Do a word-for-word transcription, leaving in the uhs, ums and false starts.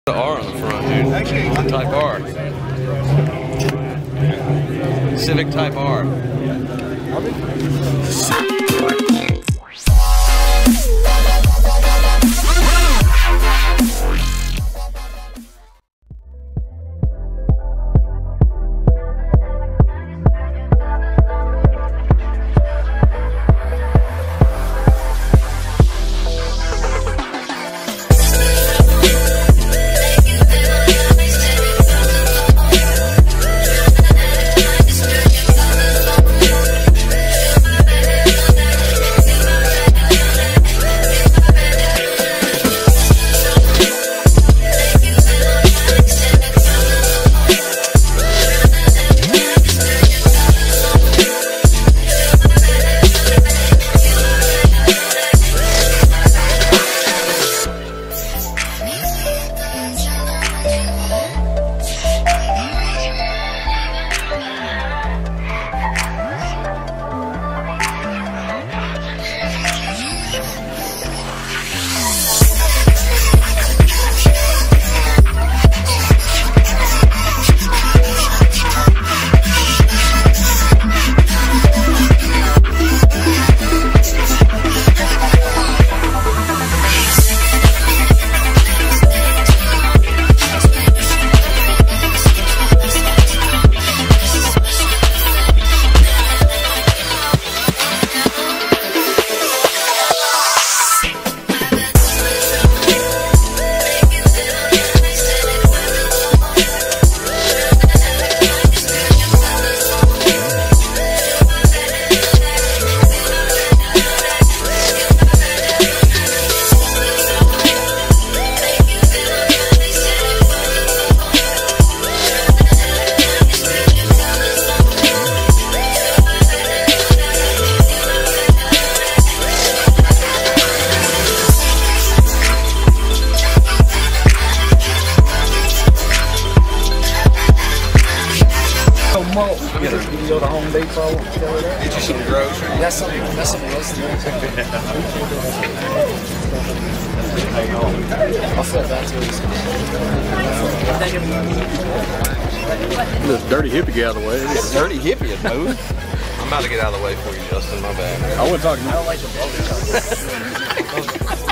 The R on the front, dude. Type R. Civic Type R. You go to Home Depot. Get you some groceries. That's something. That's something else. I'll flip that too. This dirty hippie get out of the way. This dirty hippie is moving. I'm about to get out of the way for you, Justin. My bad. I wasn't talking. I don't like the